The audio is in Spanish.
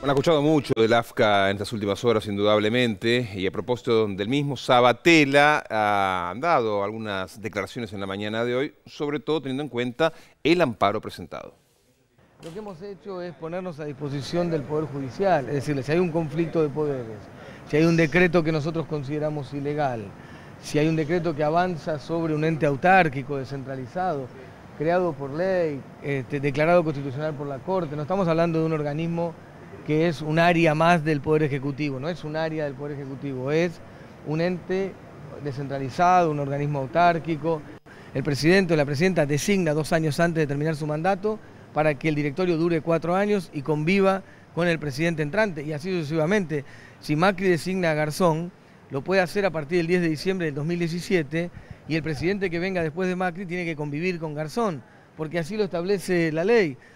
Han escuchado mucho del AFCA en estas últimas horas, indudablemente, y a propósito del mismo, Sabatella ha dado algunas declaraciones en la mañana de hoy, sobre todo teniendo en cuenta el amparo presentado. Lo que hemos hecho es ponernos a disposición del Poder Judicial, es decir, si hay un conflicto de poderes, si hay un decreto que nosotros consideramos ilegal, si hay un decreto que avanza sobre un ente autárquico, descentralizado, creado por ley, declarado constitucional por la Corte, no estamos hablando de un organismo que es un área más del Poder Ejecutivo, no es un área del Poder Ejecutivo, es un ente descentralizado, un organismo autárquico. El presidente o la presidenta designa 2 años antes de terminar su mandato para que el directorio dure 4 años y conviva con el presidente entrante, y así sucesivamente. Si Macri designa a Garzón, lo puede hacer a partir del 10 de diciembre del 2017, y el presidente que venga después de Macri tiene que convivir con Garzón, porque así lo establece la ley.